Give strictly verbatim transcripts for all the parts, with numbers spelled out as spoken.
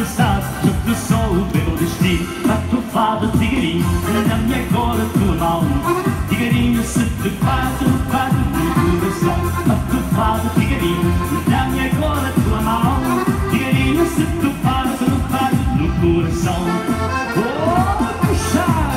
sabe que eu sou o meu destino. Atufado, tigrinho, na minha cor, tua mão. Tigrinho, se te faz um fado no coração. Atufado, tigrinho, na minha cor, tua mão. Tigrinho, se te faz um fado no coração. Oh, puxar!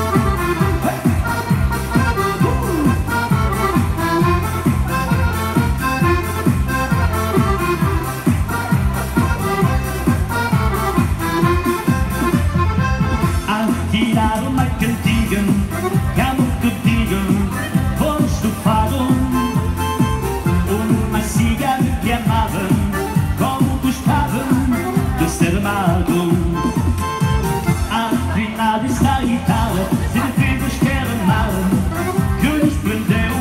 Tirar uma cantiga, camo que digam, vou estufado. Uma cigarra que amava, como gostava de ser amado. A trinada está a guitarra, se defesas quer amar, que nos prendeu.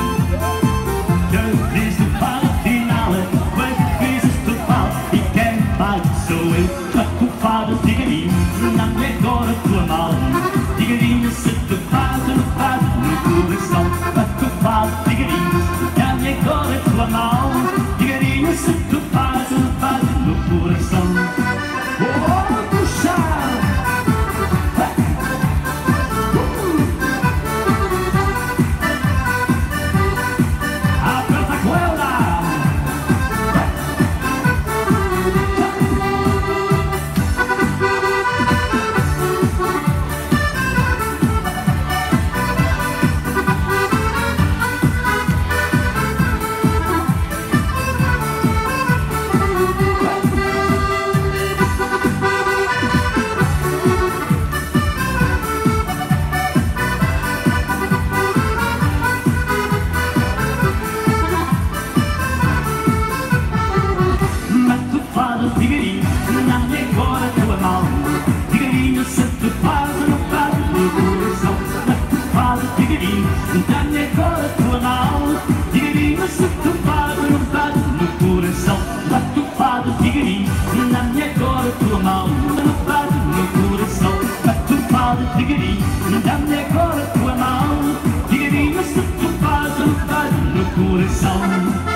Que diz o para a final, foi que fiz estufado, e quem paga sou eu. Atufado, tigrinho, na minha cor, tua mão. Tigrinho, se te faz um fado no coração. Atufado, tigrinho, na minha cor, tua mão. Tigrinho, se te faz um fado no coração. Oh, puxar! Aperta com ela! Tigrinho, na minha cor, tua mão. Tigrinho, se te faz um fado no coração. Atufado, tigrinho, na minha cor, tua mão. Tigrinho, se te faz um fado no coração. Atufado, tigrinho, na minha cor, tua mão. Um fado no coração. Atufado, tigrinho, na minha cor, tua mão. Tigrinho, se te faz um fado no coração.